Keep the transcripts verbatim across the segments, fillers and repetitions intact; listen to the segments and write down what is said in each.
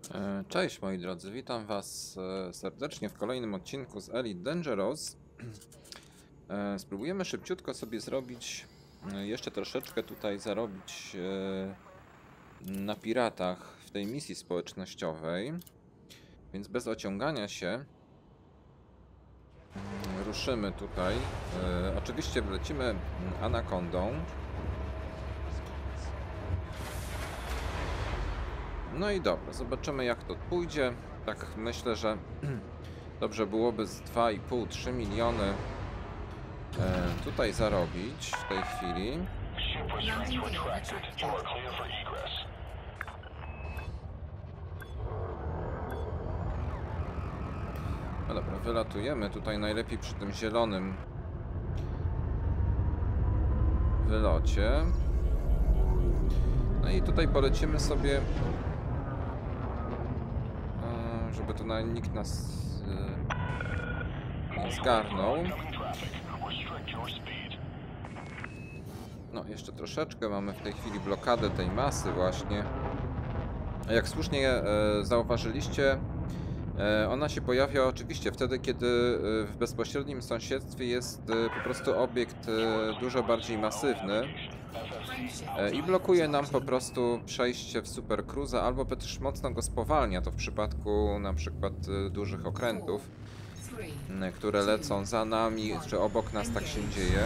E, Cześć moi drodzy, witam was e, serdecznie w kolejnym odcinku z Elite Dangerous. E, Spróbujemy szybciutko sobie zrobić, e, jeszcze troszeczkę tutaj zarobić e, na piratach w tej misji społecznościowej. Więc bez ociągania się mm, ruszymy tutaj. E, Oczywiście wlecimy Anakondą. No i dobra, zobaczymy jak to pójdzie. Tak myślę, że dobrze byłoby z dwa i pół do trzech miliony e, tutaj zarobić w tej chwili. No dobra, wylatujemy tutaj najlepiej przy tym zielonym wylocie. No i tutaj polecimy sobie, żeby to na nikt nas nie zgarnął. No, jeszcze troszeczkę. Mamy w tej chwili blokadę tej masy właśnie. A jak słusznie e, zauważyliście, e, ona się pojawia oczywiście wtedy, kiedy e, w bezpośrednim sąsiedztwie jest e, po prostu obiekt e, dużo bardziej masywny. I blokuje nam po prostu przejście w Super Cruise'a, albo też mocno go spowalnia, to w przypadku na przykład dużych okrętów, które lecą za nami, czy obok nas, tak się dzieje.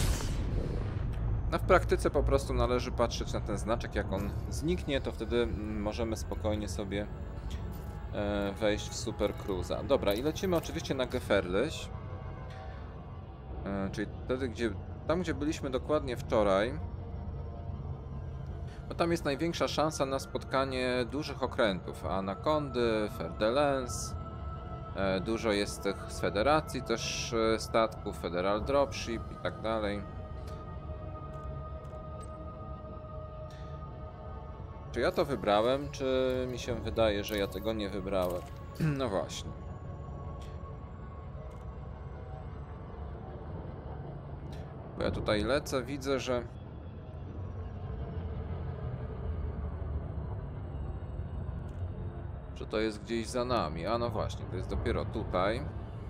No w praktyce po prostu należy patrzeć na ten znaczek, jak on zniknie, to wtedy możemy spokojnie sobie wejść w Super Cruise'a. Dobra, i lecimy oczywiście na Geferlys, czyli wtedy, gdzie, tam gdzie byliśmy dokładnie wczoraj. Bo tam jest największa szansa na spotkanie dużych okrętów, Anakondy, Fer de Lens, e, dużo jest tych z Federacji też e, statków, Federal Dropship i tak dalej. Czy ja to wybrałem, czy mi się wydaje, że ja tego nie wybrałem? No właśnie. Bo ja tutaj lecę, widzę, że że to jest gdzieś za nami. A no właśnie, to jest dopiero tutaj.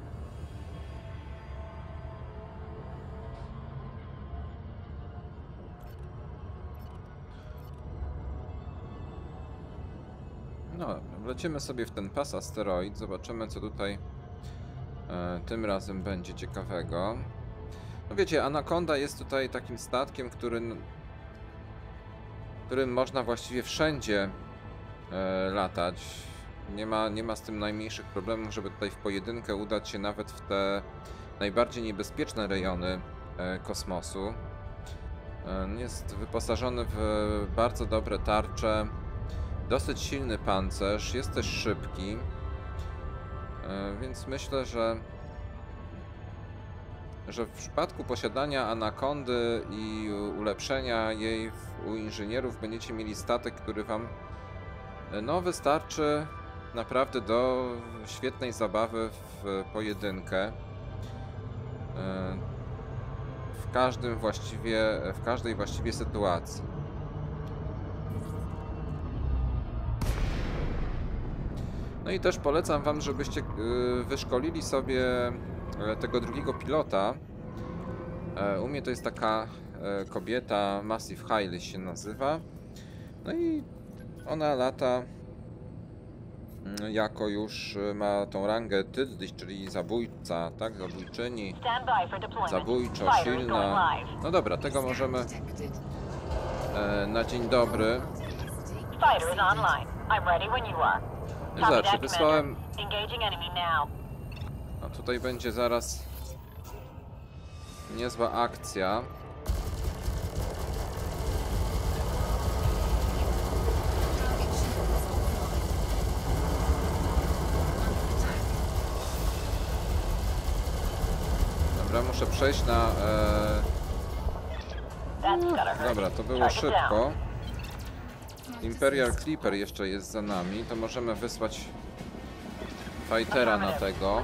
No dobra, wlecimy sobie w ten pas asteroid, zobaczymy co tutaj e, tym razem będzie ciekawego. No wiecie, Anakonda jest tutaj takim statkiem, którym, którym można właściwie wszędzie e, latać. Nie ma, nie ma z tym najmniejszych problemów, żeby tutaj w pojedynkę udać się nawet w te najbardziej niebezpieczne rejony e, kosmosu. E, jest wyposażony w bardzo dobre tarcze, dosyć silny pancerz, jest też szybki, e, więc myślę, że że w przypadku posiadania Anakondy i ulepszenia jej w, u inżynierów będziecie mieli statek, który wam no, wystarczy naprawdę do świetnej zabawy w pojedynkę. W każdym właściwie, w każdej właściwie sytuacji. No i też polecam wam, żebyście wyszkolili sobie tego drugiego pilota. U mnie to jest taka kobieta, Massive Hailey się nazywa. No i ona lata jako już ma tą rangę Tyldych, czyli zabójca, tak? Zabójczyni, zabójczo silna. No dobra, tego możemy e, na dzień dobry. Zawsze wysłałem. No tutaj będzie zaraz niezła akcja. Dobra, muszę przejść na... E... Dobra, to było szybko. Imperial Clipper jeszcze jest za nami, to możemy wysłać fightera na tego.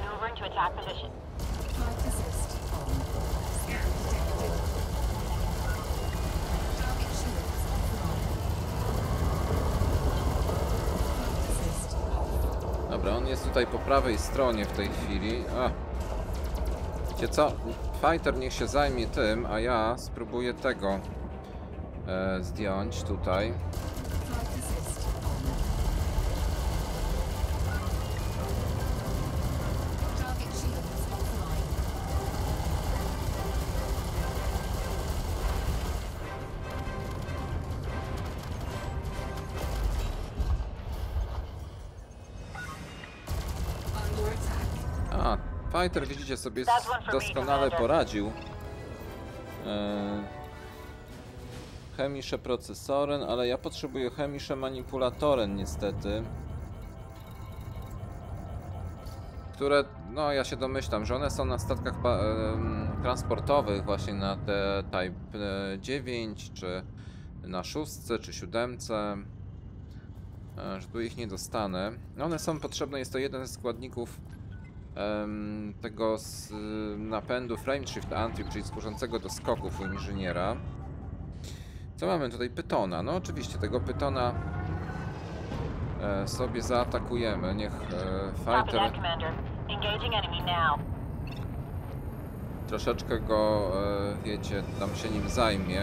Dobra, on jest tutaj po prawej stronie w tej chwili. A. Wiecie co? Fighter niech się zajmie tym, a ja spróbuję tego e, zdjąć tutaj. A, Fighter, widzicie, sobie doskonale poradził. E, chemisze procesoren, ale ja potrzebuję chemisze manipulatoren niestety. Które, no ja się domyślam, że one są na statkach e, transportowych, właśnie na te Type dziewięć, czy na szóstce, czy siódemce. E, że tu ich nie dostanę. One są potrzebne, jest to jeden ze składników em, tego z, napędu Frameshift Antrieb, czyli służącego do skoków u inżyniera. Co mamy tutaj? Pytona. No oczywiście tego pytona e, sobie zaatakujemy. Niech e, Fighter troszeczkę go, e, wiecie, tam się nim zajmie.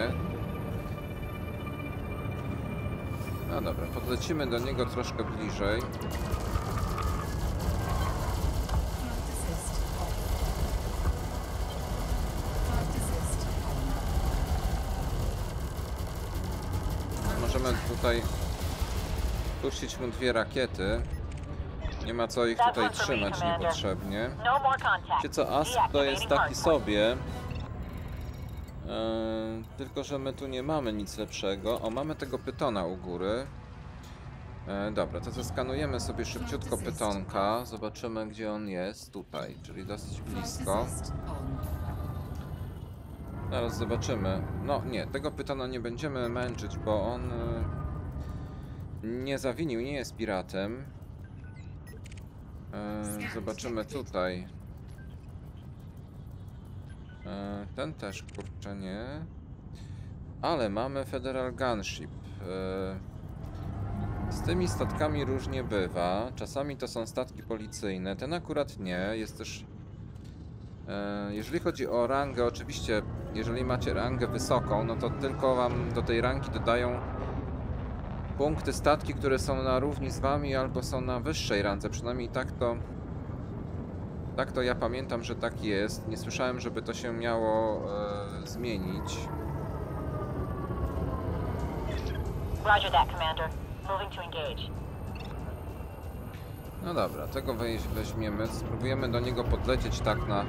No dobra, podlecimy do niego troszkę bliżej. Możemy tutaj puścić mu dwie rakiety. Nie ma co ich tutaj trzymać niepotrzebnie. Wiecie co, Asp to jest taki sobie. Eee, tylko, że my tu nie mamy nic lepszego. O, mamy tego pytona u góry. Eee, dobra, to zeskanujemy sobie szybciutko pytonka. Zobaczymy, gdzie on jest. Tutaj, czyli dosyć blisko. Zaraz zobaczymy. No nie, tego pytona nie będziemy męczyć, bo on e, nie zawinił, nie jest piratem. E, zobaczymy tutaj. E, ten też, kurczę, nie. Ale mamy Federal Gunship. E, z tymi statkami różnie bywa. Czasami to są statki policyjne. Ten akurat nie. Jest też... E, jeżeli chodzi o rangę, oczywiście, jeżeli macie rangę wysoką, no to tylko wam do tej rangi dodają punkty statki, które są na równi z wami albo są na wyższej randze. Przynajmniej tak to... Tak to ja pamiętam, że tak jest. Nie słyszałem, żeby to się miało e, zmienić. Roger that, Commander. Moving to engage. No dobra, tego weźmiemy. Spróbujemy do niego podlecieć tak na e,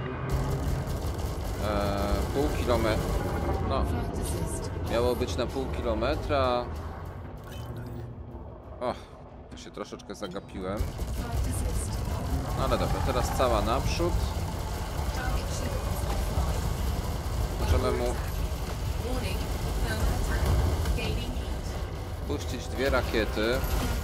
pół kilometra. No, miało być na pół kilometra. O, to się troszeczkę zagapiłem. No ale dobra, teraz cała naprzód. Możemy mu puścić dwie rakiety.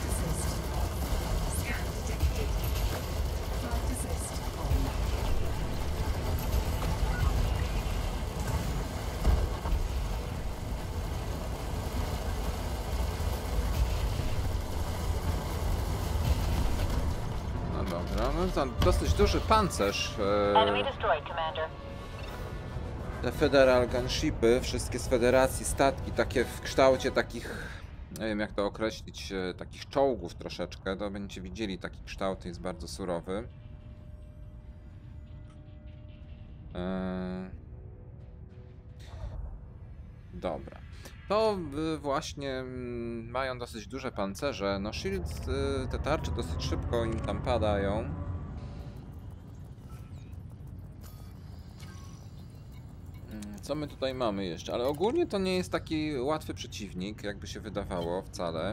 No to dosyć duży pancerz. Te Federal Gunshipy, wszystkie z Federacji statki, takie w kształcie takich, nie wiem jak to określić, takich czołgów troszeczkę, to będziecie widzieli taki kształt, jest bardzo surowy. Eee... Dobra. To właśnie mają dosyć duże pancerze. No shield, te tarcze dosyć szybko im tam padają. Co my tutaj mamy jeszcze? Ale ogólnie to nie jest taki łatwy przeciwnik, jakby się wydawało wcale.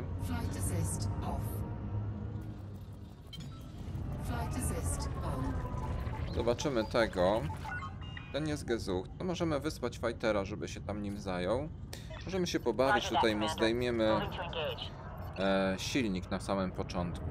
Zobaczymy tego. Ten jest Gezuch. To możemy wysłać fightera, żeby się tam nim zajął. Możemy się pobawić, tutaj mu zdejmiemy e, silnik na samym początku.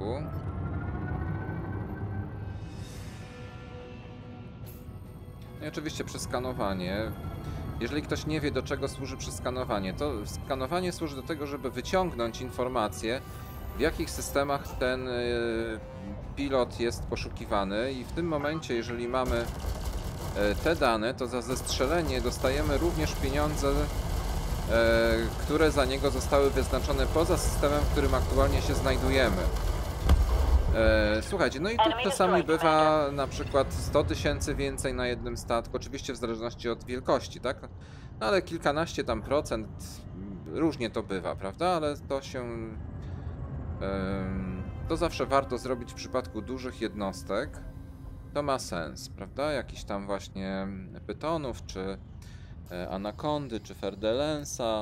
I oczywiście przeskanowanie. Jeżeli ktoś nie wie, do czego służy przeskanowanie, to skanowanie służy do tego, żeby wyciągnąć informacje w jakich systemach ten y, pilot jest poszukiwany i w tym momencie, jeżeli mamy y, te dane, to za zestrzelenie dostajemy również pieniądze, y, które za niego zostały wyznaczone poza systemem, w którym aktualnie się znajdujemy. E, słuchajcie, no i to czasami bywa na przykład sto tysięcy więcej na jednym statku, oczywiście w zależności od wielkości, tak? No ale kilkanaście tam procent, różnie to bywa, prawda? Ale to się... E, to zawsze warto zrobić w przypadku dużych jednostek. To ma sens, prawda? Jakiś tam właśnie pytonów, czy e, anakondy, czy ferdelensa.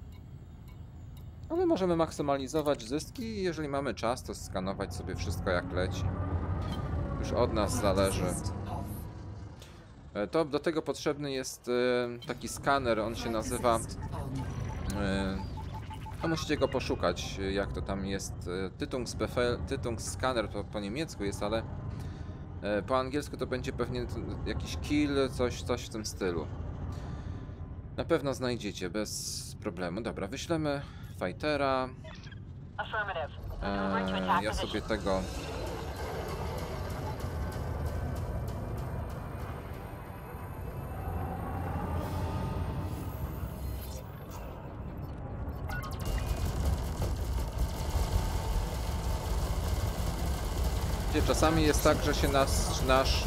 Ale możemy maksymalizować zyski i jeżeli mamy czas, to skanować sobie wszystko jak leci. Już od nas zależy. To do tego potrzebny jest taki skaner, on się nazywa... No musicie go poszukać, jak to tam jest. Tytungsbefehl, Tytungsscanner to po niemiecku jest, ale po angielsku to będzie pewnie jakiś kill, coś, coś w tym stylu. Na pewno znajdziecie bez problemu. Dobra, wyślemy fightera. Eee, ja sobie tego... Gdzie czasami jest tak, że się nas, nasz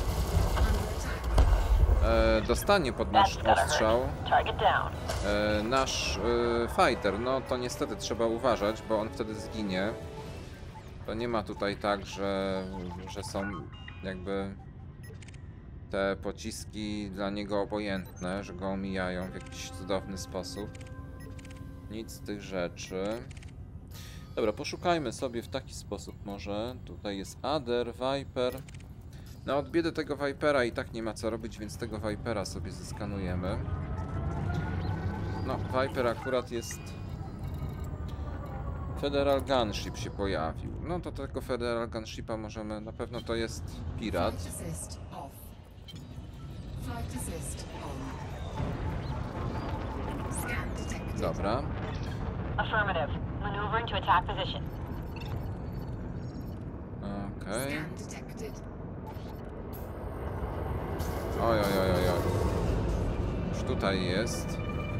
e, dostanie pod nasz ostrzał e, nasz e, fighter. No to niestety trzeba uważać, bo on wtedy zginie. To nie ma tutaj tak, że, że są jakby te pociski dla niego obojętne, że go omijają w jakiś cudowny sposób. Nic z tych rzeczy. Dobra, poszukajmy sobie w taki sposób może. Tutaj jest Adder, Viper. Na odbiedę tego Vipera i tak nie ma co robić, więc tego Vipera sobie zeskanujemy. No, Viper akurat jest... Federal Gunship się pojawił. No to tego Federal Gunshipa możemy... Na pewno to jest pirat. Dobra. Affirmative. Maneuvering to attack position. Okej. Okay. Oj, oj, oj, oj, oj. Już tutaj jest.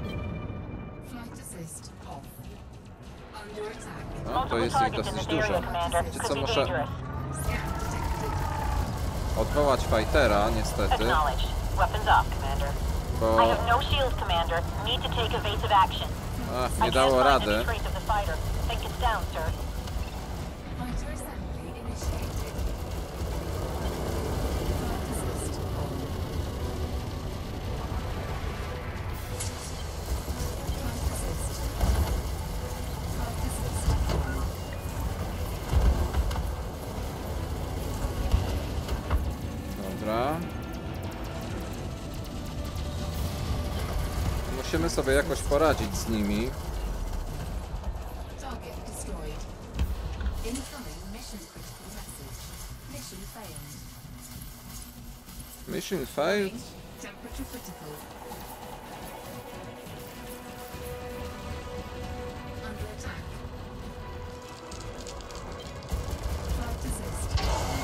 No, to jest ich dosyć dużo. Wiecie co, muszę odwołać fightera, niestety. Bo... Ach, nie dało rady. Dobra. Musimy sobie jakoś poradzić z nimi. Mission failed. Temperature critical. Under attack. Flight assist.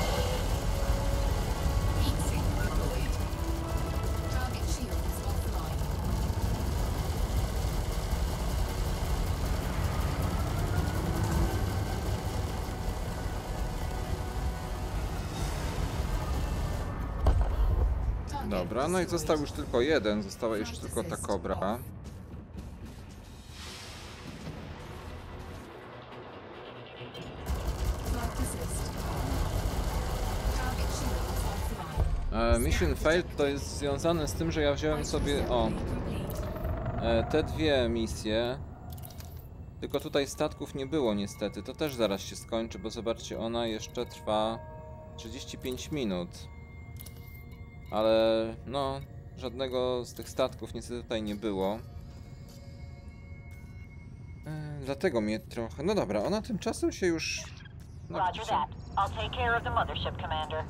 Heat sink deployed. Target shield is offline. Dobra, no i został już tylko jeden, została już tylko ta kobra. E, Mission failed to jest związane z tym, że ja wziąłem sobie, o, e, te dwie misje. Tylko tutaj statków nie było niestety, to też zaraz się skończy, bo zobaczcie, ona jeszcze trwa trzydzieści pięć minut. Ale no, żadnego z tych statków niestety tutaj nie było. Yy, dlatego mnie trochę... No dobra, ona tymczasem się już... No, Roger that. I'll take care of the mothership, Commander.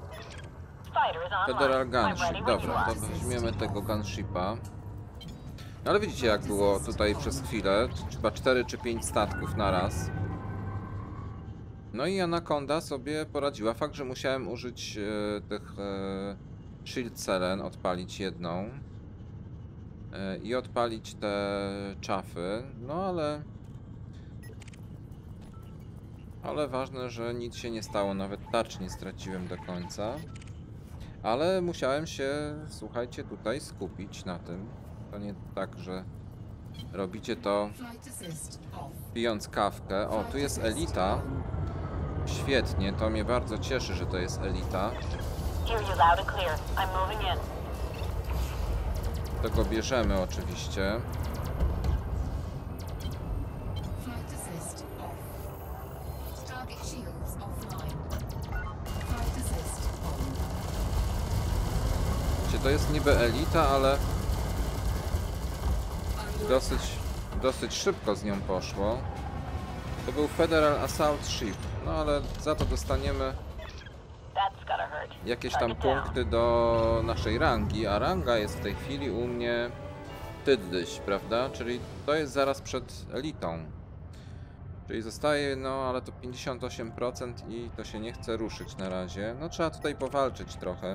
Fighter is online. Federal I'm ready Gunship, when you dobra, are. to weźmiemy tego Gunshipa. Ale widzicie, jak było tutaj przez chwilę, chyba cztery czy pięć statków na raz. No i Anaconda sobie poradziła. Fakt, że musiałem użyć e, tych e, shield selen, odpalić jedną e, i odpalić te czafy, no ale ale ważne, że nic się nie stało, nawet tarcz nie straciłem do końca. Ale musiałem się, słuchajcie, tutaj skupić na tym. To nie tak, że robicie to Flight assist off. pijąc kawkę. O, tu jest Elita. Świetnie, to mnie bardzo cieszy, że to jest Elita. Hear you loud and clear. I'm moving in. To go bierzemy oczywiście. Flight assist off. Target shields offline. Flight assist on. Wiecie, to jest niby Elita, ale dosyć, dosyć szybko z nią poszło. To był Federal Assault Ship, no ale za to dostaniemy That's gotta hurt. jakieś tam Target down. punkty do naszej rangi, a ranga jest w tej chwili u mnie tydyś, prawda? Czyli to jest zaraz przed elitą. Czyli zostaje, no ale to pięćdziesiąt osiem procent i to się nie chce ruszyć na razie. No trzeba tutaj powalczyć trochę.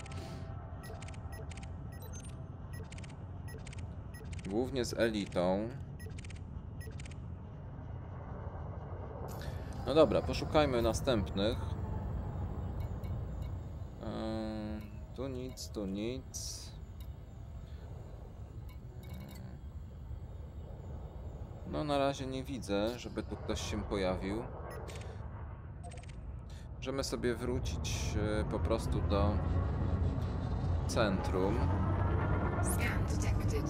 Głównie z elitą. No dobra, poszukajmy następnych. Eee, tu nic, tu nic. No na razie nie widzę, żeby tu ktoś się pojawił. Możemy sobie wrócić e, po prostu do centrum. Scan detected.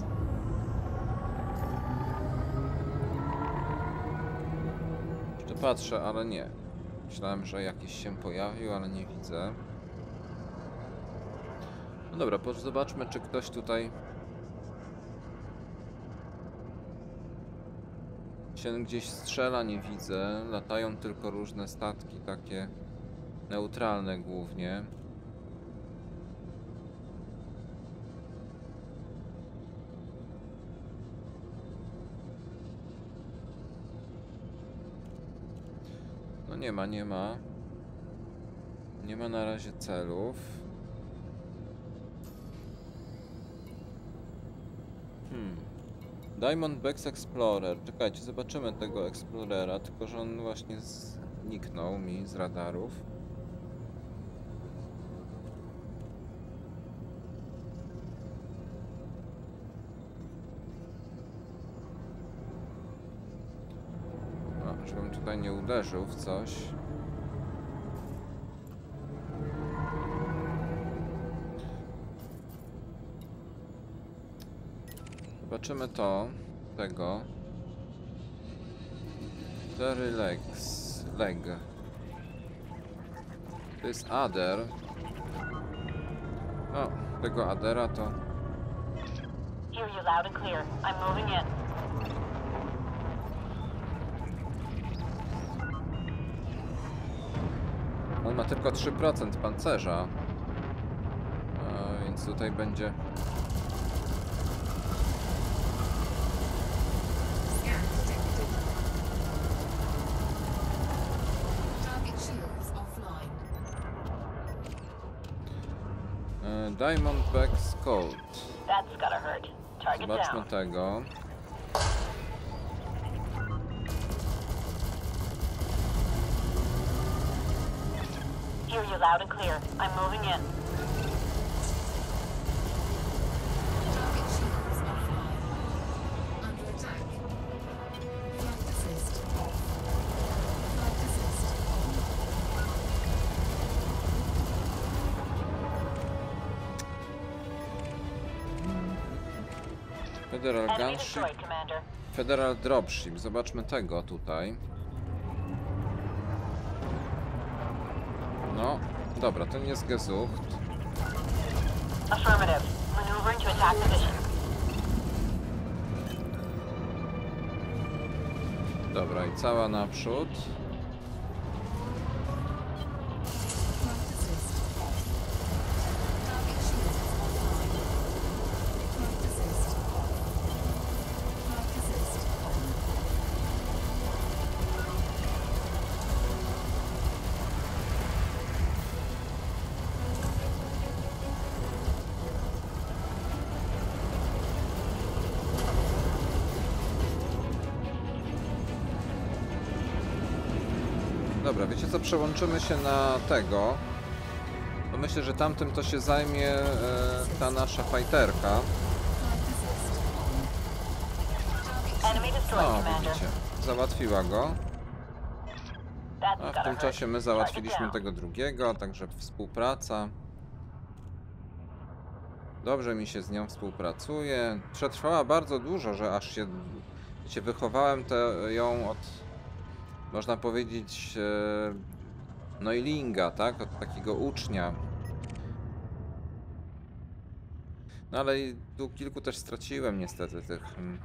Jeszcze patrzę, ale nie. Myślałem, że jakiś się pojawił, ale nie widzę. No dobra, po- zobaczmy, czy ktoś tutaj się gdzieś strzela, nie widzę. Latają tylko różne statki, takie neutralne głównie. No nie ma, nie ma. Nie ma na razie celów. Hmm. Diamondbacks Explorer. Czekajcie, zobaczymy tego Explorera, tylko że on właśnie zniknął mi z radarów. O, żebym tutaj nie uderzył w coś. Zobaczymy to, tego. Cztery legs, leg. To jest Ader. O, tego Adera to... Hear you loud and clear. I'm moving in. On ma tylko trzy procent pancerza. A, więc tutaj będzie... Scan detected. Target shields offline. E, Diamondbacks Colt. That's gotta hurt. Target Zobaczmy down. tego. Hear you loud and clear. I'm moving in. Target shields offline. Under attack. Flight assist off. Flight assist on. Federal Enemy Gunship. destroyed, Commander. Federal Dropship. Zobaczmy tego tutaj. No, dobra, to nie jest gezucht. Affirmative. Maneuvering to attack position. Dobra, i cała naprzód. Flight assist off. Target shields offline. Flight assist off. Dobra, wiecie co? Przełączymy się na tego. Bo myślę, że tamtym to się zajmie e, ta nasza fajterka. Enemy destroyed, O, Commander. widzicie. Załatwiła go. That's A w gotta tym hurt. czasie my Target załatwiliśmy down. tego drugiego, także współpraca. Dobrze mi się z nią współpracuje. Przetrwała bardzo dużo, że aż się, wiecie, wychowałem te, ją od, można powiedzieć, e, noilinga, tak? Od takiego ucznia. No ale i tu kilku też straciłem niestety tych... mm,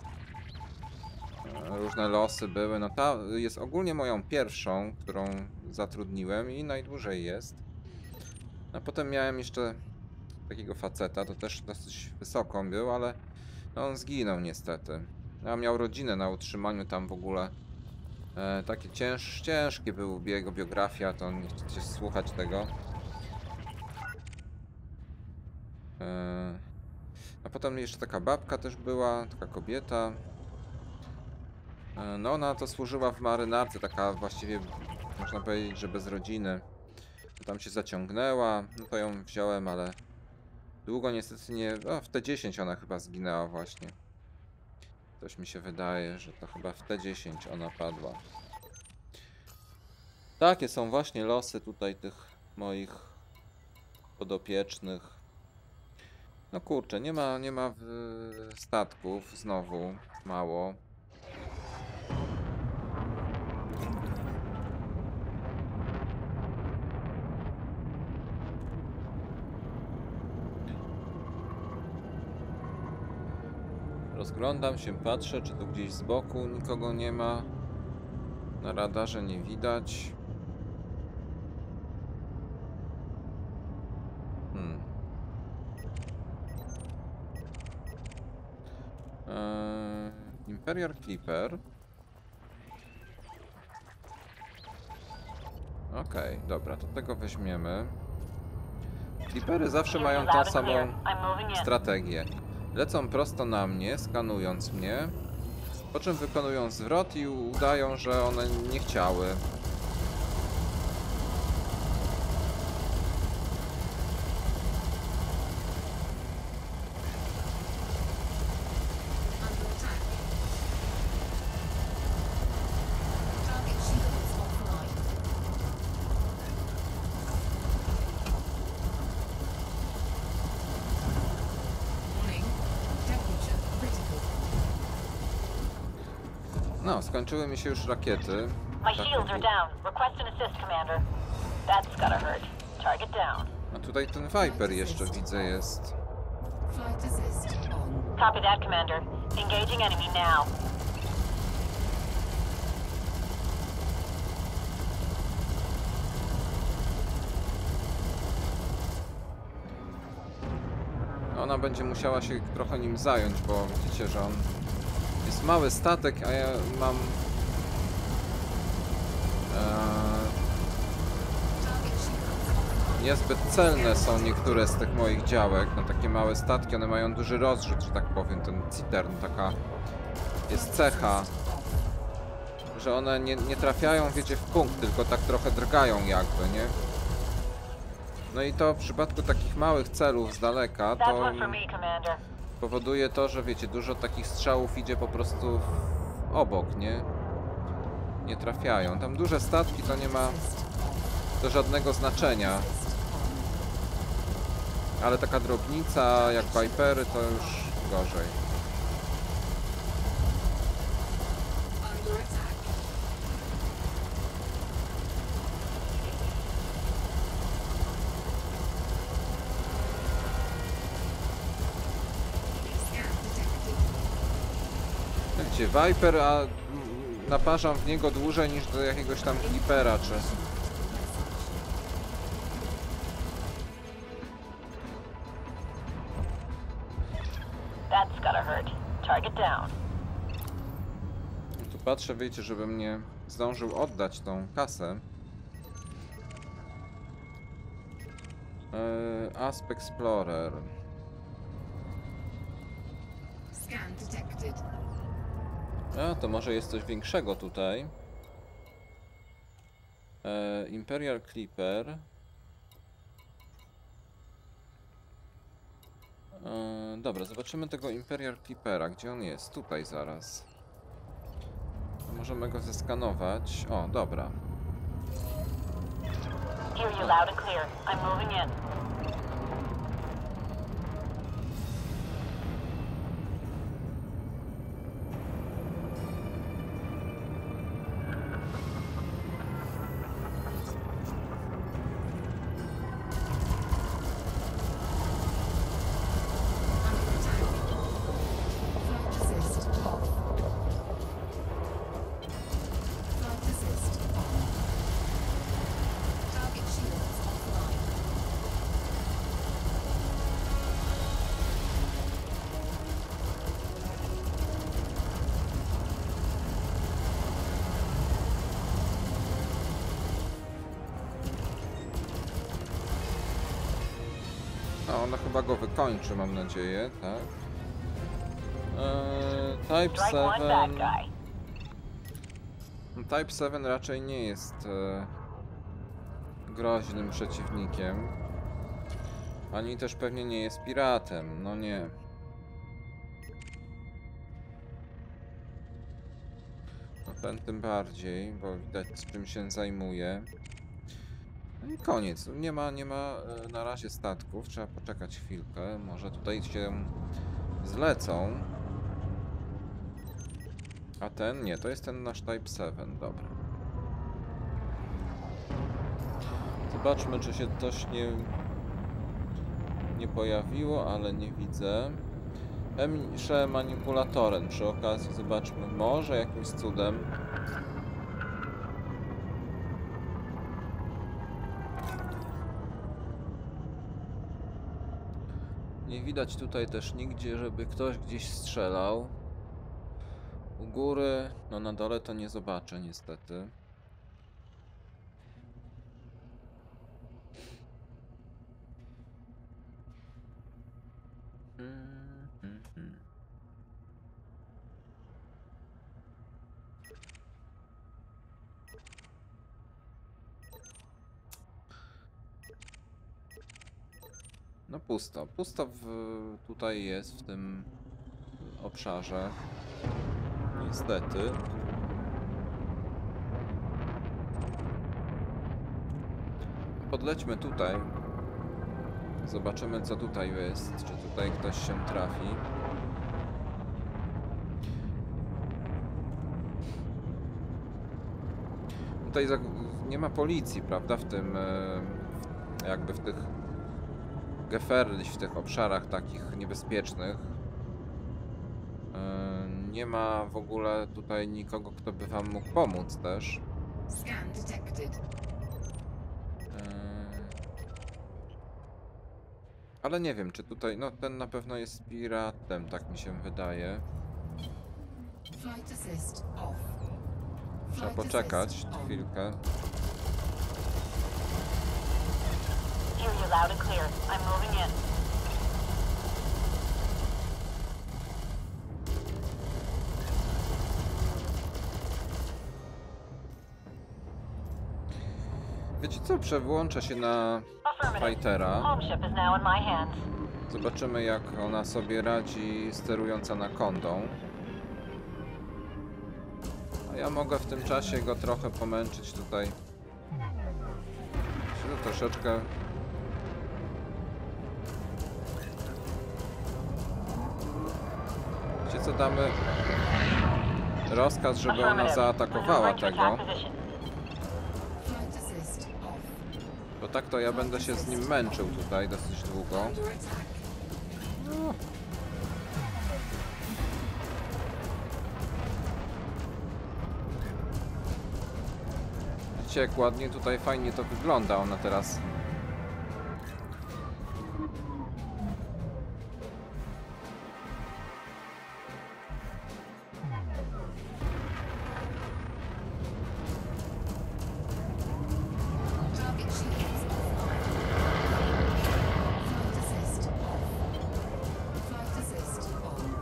e, Różne losy były. No ta jest ogólnie moją pierwszą, którą zatrudniłem i najdłużej jest. A potem miałem jeszcze takiego faceta, to też dosyć wysoką był, ale no on zginął niestety. A miał rodzinę na utrzymaniu tam w ogóle. E, takie cięż, ciężkie były jego biografia, to nie chcecie słuchać tego. E, a potem jeszcze taka babka też była, taka kobieta. E, no ona to służyła w marynarce, taka właściwie można powiedzieć, że bez rodziny. Tam się zaciągnęła, no to ją wziąłem, ale długo niestety nie... O, w T dziesięć ona chyba zginęła właśnie. Coś mi się wydaje, że to chyba w T dziesięć ona padła. Takie są właśnie losy tutaj tych moich podopiecznych. No kurczę, nie ma, nie ma w- statków znowu, mało. Rozglądam się, patrzę, czy tu gdzieś z boku nikogo nie ma. Na radarze nie widać. Hmm. Eee, Imperial Clipper. Okej, dobra, to tego weźmiemy. Clippery zawsze mają Loud tą and samą clear. I'm moving in. strategię. Lecą prosto na mnie, skanując mnie, po czym wykonują zwrot i udają, że one nie chciały. Under attack. Target shields offline. Warning. Temperature critical. No, skończyły mi się już rakiety. My Tak, shields are down. Request an assist, Commander. That's gotta hurt. Target down. a tutaj ten Viper jeszcze widzę jest. Flight assist on. Copy that, Commander. Engaging enemy now. Ona będzie musiała się trochę nim zająć, bo widzicie, że on jest mały statek, a ja mam... Eee, Target shields offline. niezbyt celne są niektóre z tych moich działek. No takie małe statki, one mają duży rozrzut, że tak powiem. Ten Citern, taka jest cecha, że one nie, nie trafiają, wiecie, w punkt, tylko tak trochę drgają jakby, nie? No i to w przypadku takich małych celów z daleka, That's to one for me, Commander. powoduje to, że wiecie, dużo takich strzałów idzie po prostu w obok, nie? Nie trafiają. Tam duże statki to nie ma to żadnego znaczenia. Ale taka drobnica jak Vipery to już gorzej. Under attack. Scan detected. Widzicie, Viper, a mm, naparzam w niego dłużej niż do jakiegoś tam Clippera, czy... That's gotta hurt. Target down. Tu patrzę, wiecie, żebym nie zdążył oddać tą kasę. Eee, Asp Explorer. Scan detected. A, to może jest coś większego tutaj. E, Imperial Clipper. E, dobra, zobaczymy tego Imperial Clippera. Gdzie on jest? Tutaj zaraz. Możemy go zeskanować. O, dobra. Hear you loud and clear. I'm moving in. No, ona chyba go wykończy, mam nadzieję, tak? Eee, Type Strike one bad siedem. guy. Type siedem raczej nie jest e, groźnym przeciwnikiem. Ani też pewnie nie jest piratem, no nie. No ten tym bardziej, bo widać z czym się zajmuje. No i koniec. Nie ma, nie ma e, na razie statków. Trzeba poczekać chwilkę. Może tutaj się zlecą. A ten? Nie, to jest ten nasz Type siedem. Dobra. Zobaczmy, czy się coś nie, nie pojawiło, ale nie widzę. Emsze manipulatorem. Przy okazji zobaczmy, może jakimś cudem. Nie widać tutaj też nigdzie, żeby ktoś gdzieś strzelał. U góry, no na dole to nie zobaczę niestety. Hmm, hmm, hmm. No pusto. Pusto w, tutaj jest w tym obszarze. Niestety. Podlećmy tutaj. Zobaczymy, co tutaj jest. Czy tutaj ktoś się trafi. Tutaj nie ma policji, prawda? W tym, jakby w tych Geferli, w tych obszarach takich niebezpiecznych. Nie ma w ogóle tutaj nikogo, kto by wam mógł pomóc też. Scan detected. Ale nie wiem, czy tutaj... No, ten na pewno jest piratem, tak mi się wydaje. Flight assist off. Trzeba Flight poczekać assist on. chwilkę. Hear you loud and clear. I'm moving in. Wiecie co? Przełączę się na Affirmative. fightera. Home ship is now in my hands. Zobaczymy, jak ona sobie radzi sterując anakondą. A ja mogę w tym czasie go trochę pomęczyć tutaj. Się to troszeczkę... Wiecie co, damy rozkaz, żeby ona zaatakowała tego. Flight assist off. Bo tak to ja będę się z nim męczył tutaj dosyć długo. Under attack. No. Widzicie, jak ładnie tutaj fajnie to wygląda ona teraz. Target shields offline. Flight assist off. Flight assist on.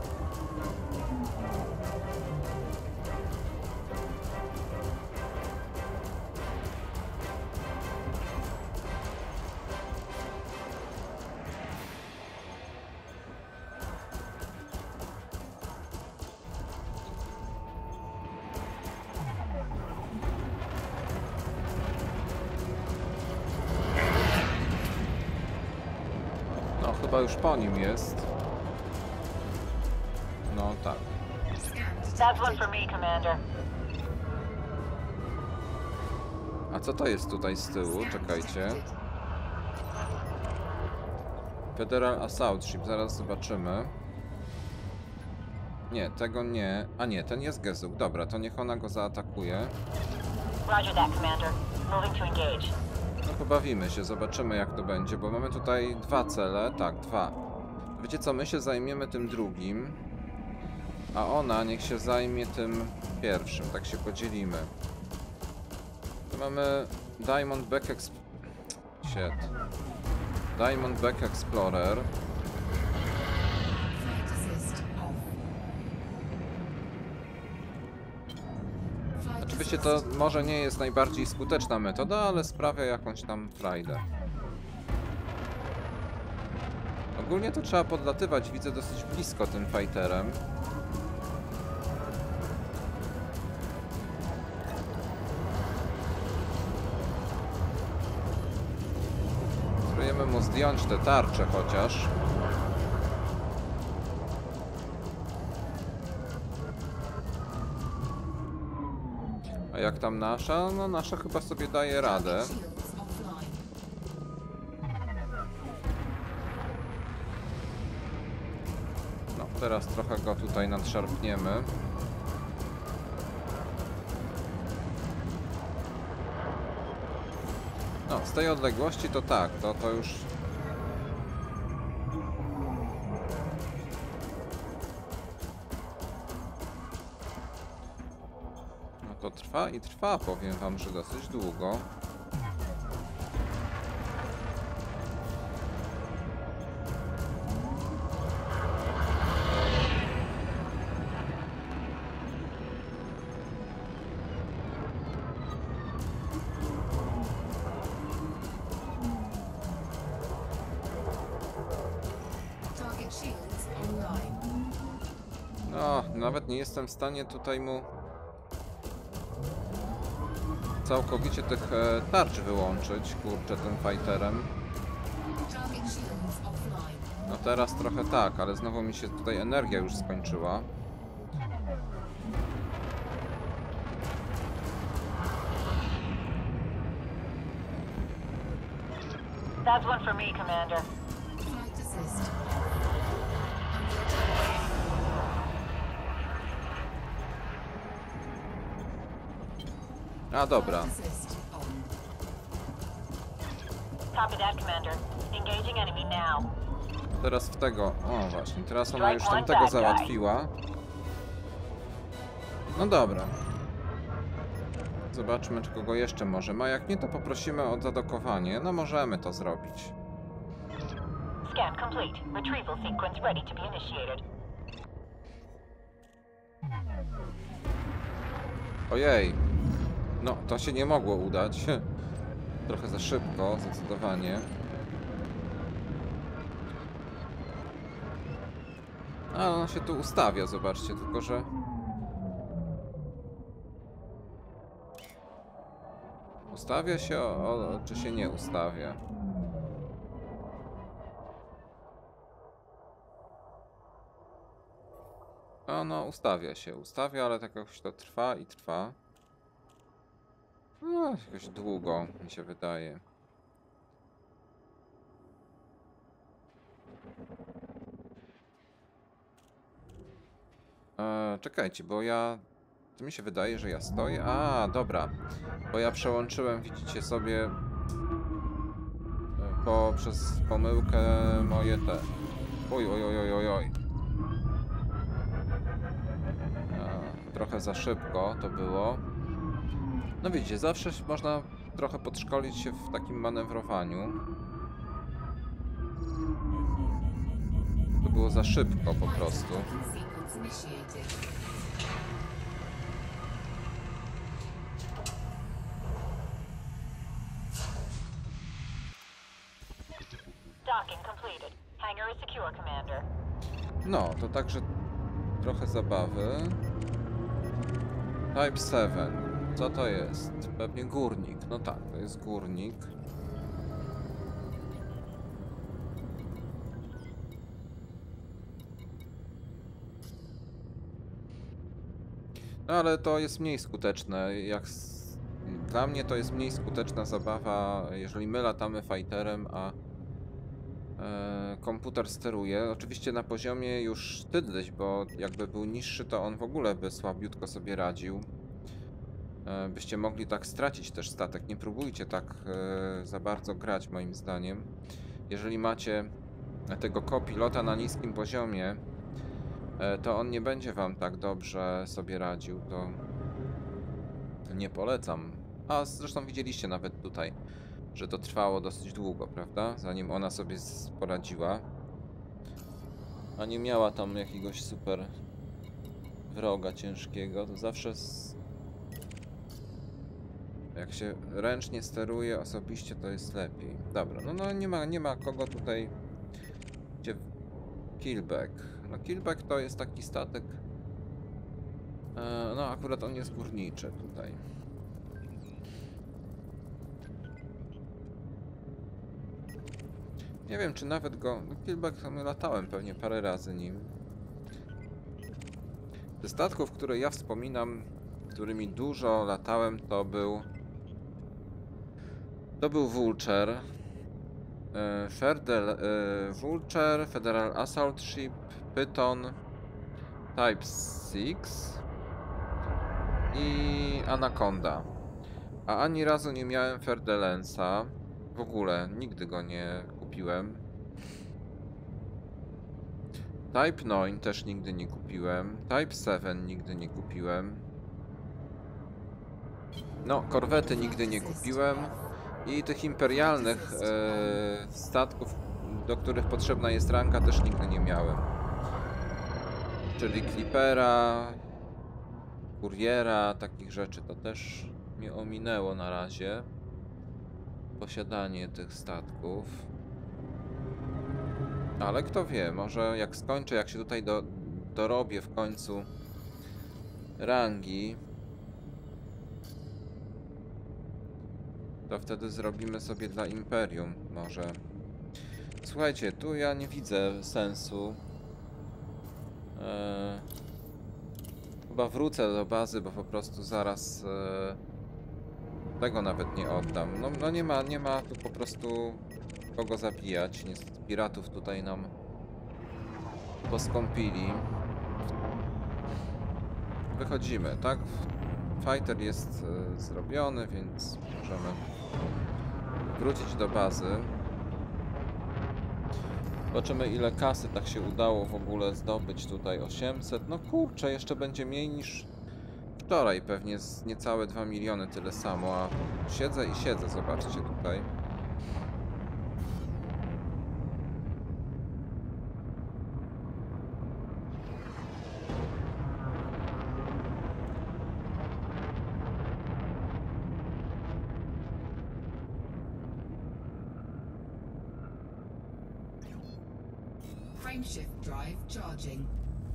chyba już po nim jest. No tak. That's one for me, Commander. A co to jest tutaj z tyłu? Czekajcie. Federal Assault Ship, zaraz zobaczymy. Nie, tego nie. A nie, ten jest Gezuk. Dobra, to niech ona go zaatakuje. Roger that, Commander. Moving to engage. No pobawimy się, zobaczymy jak to będzie, bo mamy tutaj dwa cele. Tak, dwa. Wiecie co, my się zajmiemy tym drugim, a ona niech się zajmie tym pierwszym. Tak się podzielimy. Tu mamy Diamondback Exp... Shit. Diamondback Explorer. Flight assist off. Flight Oczywiście to może nie jest najbardziej skuteczna metoda, ale sprawia jakąś tam frajdę. Ogólnie to trzeba podlatywać, widzę dosyć blisko tym fighterem. Spróbujemy mu zdjąć te tarcze chociaż. A jak tam nasza? No nasza chyba sobie daje radę. shields offline. No, teraz trochę go tutaj nadszarpniemy. No, z tej odległości to tak, to, to już... No to trwa i trwa, powiem wam, że dosyć długo. Target shields online. No, nawet nie jestem w stanie tutaj mu całkowicie tych e, tarcz wyłączyć, kurczę, tym fighterem. Target shields offline. No teraz trochę tak, ale znowu mi się tutaj energia już skończyła. That's one for me, Commander. Flight assist. A dobra, Assist on. Copy that, Commander. Engaging enemy now. teraz w tego... O właśnie, teraz ona już tamtego załatwiła. No dobra. Zobaczmy, czy kogo jeszcze może ma. Jak nie, to poprosimy o zadokowanie. No możemy to zrobić. Scan complete. Retrieval sequence ready to be initiated. Ojej. No, to się nie mogło udać. Trochę za szybko, zdecydowanie. A on się tu ustawia, zobaczcie, tylko że... Ustawia się, o, o, czy się nie ustawia? A no, ustawia się, ustawia, ale tak jakoś to trwa i trwa. No, jakoś długo, mi się wydaje. E, czekajcie, bo ja... To mi się wydaje, że ja stoję. A, dobra. Bo ja przełączyłem, widzicie sobie, po, przez pomyłkę moje te... Oj, oj, oj, oj, oj, oj. A, trochę za szybko to było. No widzicie, zawsze można trochę podszkolić się w takim manewrowaniu. To było za szybko po prostu. Sequence initiated. Docking completed. Hangar is secure, Commander. No, to także trochę zabawy. Type siedem. Co to jest? Pewnie górnik. No tak, to jest górnik. No ale to jest mniej skuteczne. Jak s... Dla mnie to jest mniej skuteczna zabawa, jeżeli my latamy fighterem, a e, komputer steruje. Oczywiście na poziomie już tydyś, bo jakby był niższy, to on w ogóle by słabiutko sobie radził. E, byście mogli tak stracić też statek. Nie próbujcie tak e, za bardzo grać, moim zdaniem. Jeżeli macie tego kopilota na niskim poziomie, e, to on nie będzie wam tak dobrze sobie radził. To nie polecam. A zresztą widzieliście nawet tutaj, że to trwało dosyć długo, prawda? Zanim ona sobie z- poradziła. A nie miała tam jakiegoś super wroga ciężkiego, to zawsze z... jak się ręcznie steruje osobiście, to jest lepiej. Dobra, no, no nie ma, nie ma kogo tutaj... Gdzie... Killback. No Killback to jest taki statek... E, no akurat on jest górniczy tutaj. Nie wiem, czy nawet go... No Killback latałem pewnie parę razy nim. Ze statków, które ja wspominam, którymi dużo latałem, to był... To był Vulture. E, Ferdel, e, Vulture, Federal Assault Ship, Python, Type six i Anaconda. A ani razu nie miałem Ferdelensa. W ogóle, nigdy go nie kupiłem. Type nine też nigdy nie kupiłem. Type seven nigdy nie kupiłem. No, korwety nigdy nie kupiłem. I tych imperialnych e, statków, do których potrzebna jest ranka, też nigdy nie miałem. Czyli Clippera, Kuriera, takich rzeczy to też mnie ominęło na razie. Posiadanie tych statków. Ale kto wie, może jak skończę, jak się tutaj do, dorobię w końcu rangi, to wtedy zrobimy sobie dla Imperium może. Słuchajcie, tu ja nie widzę sensu. Eee, chyba wrócę do bazy, bo po prostu zaraz eee, tego nawet nie oddam. No, no nie ma, nie ma tu po prostu kogo zabijać. Niestety piratów tutaj nam poskąpili. Wychodzimy, tak? Fighter jest e, zrobiony, więc możemy wrócić do bazy. Zobaczymy, ile kasy tak się udało w ogóle zdobyć tutaj. osiemset. No kurczę, jeszcze będzie mniej niż wczoraj. Pewnie z niecałe dwa miliony, tyle samo. A siedzę i siedzę, zobaczcie tutaj. Frameshift drive charging.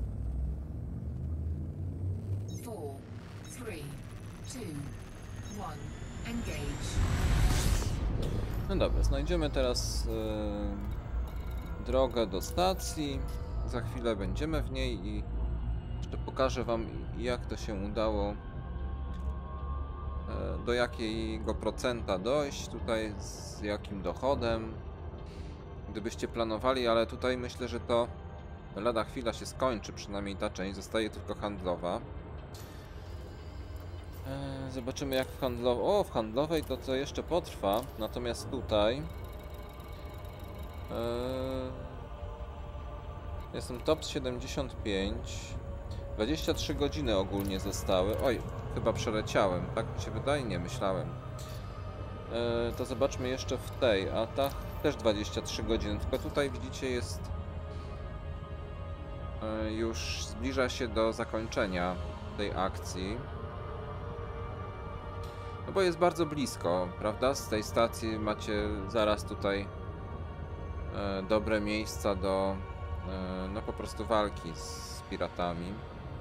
Four, three, two, one. Engage. No dobra, znajdziemy teraz yy, drogę do stacji. Za chwilę będziemy w niej i jeszcze pokażę wam, jak to się udało, yy, do jakiego procenta dojść tutaj, z jakim dochodem. Gdybyście planowali, ale tutaj myślę, że to lada chwila się skończy, przynajmniej ta część, zostaje tylko handlowa. Eee, zobaczymy, jak w handlowej... O, w handlowej to co jeszcze potrwa, natomiast tutaj... Eee, jestem top siedemdziesiąt pięć. dwadzieścia trzy godziny ogólnie zostały. Oj, chyba przeleciałem, tak mi się wydaje, nie myślałem. Eee, to zobaczmy jeszcze w tej, a ta też dwadzieścia trzy godziny, tylko tutaj widzicie jest... Eee, już zbliża się do zakończenia tej akcji. No bo jest bardzo blisko, prawda? Z tej stacji macie zaraz tutaj e, dobre miejsca do e, no po prostu walki z piratami.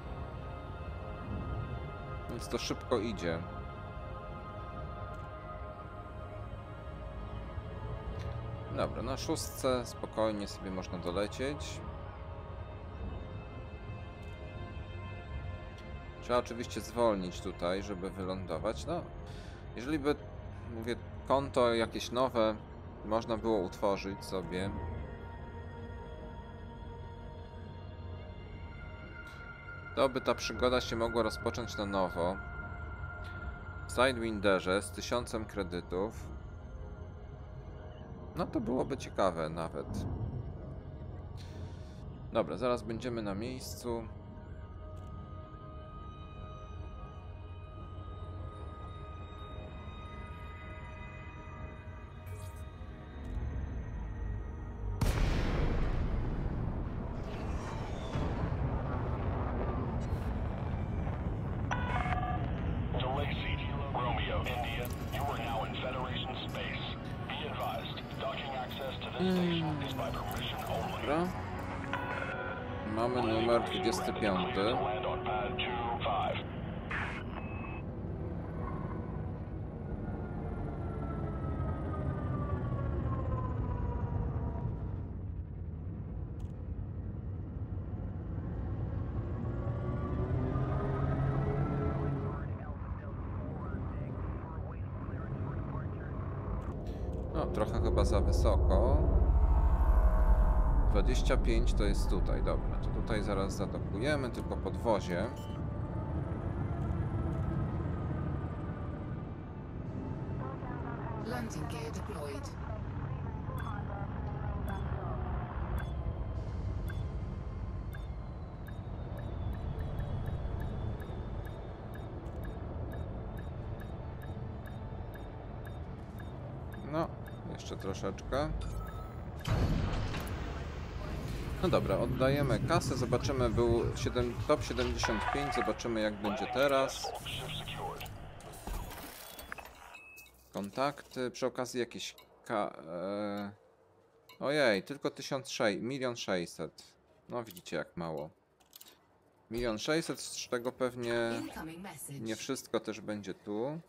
Więc to szybko idzie. Dobra, na szóstce spokojnie sobie można dolecieć. Trzeba oczywiście zwolnić tutaj, żeby wylądować. No, jeżeli by, mówię, konto jakieś nowe można było utworzyć sobie. To by ta przygoda się mogła rozpocząć na nowo. W Sidewinderze z tysiącem kredytów. No to byłoby ciekawe nawet. Dobra, zaraz będziemy na miejscu. Dobra. Mamy numer dwudziesty piąty. No, trochę chyba za wysoko. dwadzieścia pięć to jest tutaj, dobra. To tutaj zaraz zadokujemy, tylko podwozie. Landing gear deployed. No, jeszcze troszeczkę. No dobra, oddajemy kasę, zobaczymy, był siedem, top siedemdziesiąt pięć, zobaczymy jak będzie teraz. Kontakty, przy okazji jakieś ka... E... Ojej, tylko tysiąc sześćset, milion sześćset. No widzicie jak mało. Milion sześćset, z tego pewnie Incoming message. nie wszystko też będzie tu.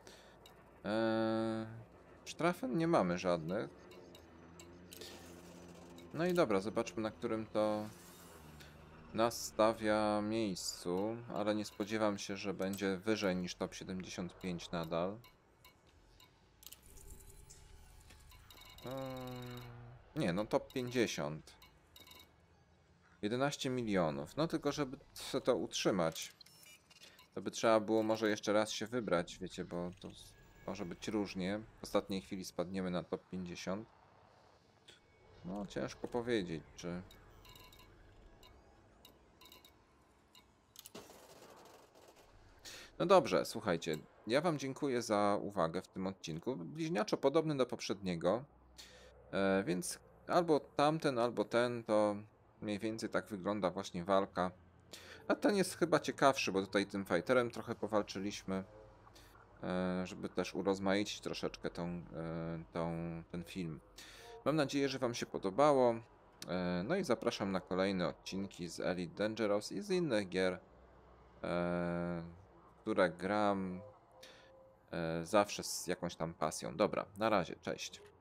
E... Sztrafen nie mamy żadnych. No i dobra, zobaczmy na którym to nas stawia miejscu, ale nie spodziewam się, że będzie wyżej niż top siedemdziesiąt pięć nadal. Hmm, nie, no top pięćdziesiąt. jedenaście milionów. No tylko, żeby to utrzymać, to by trzeba było może jeszcze raz się wybrać, wiecie, bo to może być różnie. W ostatniej chwili spadniemy na top pięćdziesiąt. No, ciężko powiedzieć, czy... No dobrze, słuchajcie, ja wam dziękuję za uwagę w tym odcinku. Bliźniaczo podobny do poprzedniego, e, więc albo tamten, albo ten, to mniej więcej tak wygląda właśnie walka. A ten jest chyba ciekawszy, bo tutaj tym fighterem trochę powalczyliśmy, e, żeby też urozmaicić troszeczkę tą, e, tą, ten film. Mam nadzieję, że wam się podobało. E, no i zapraszam na kolejne odcinki z Elite Dangerous i z innych gier, e, które gram e, zawsze z jakąś tam pasją. Dobra, na razie, cześć.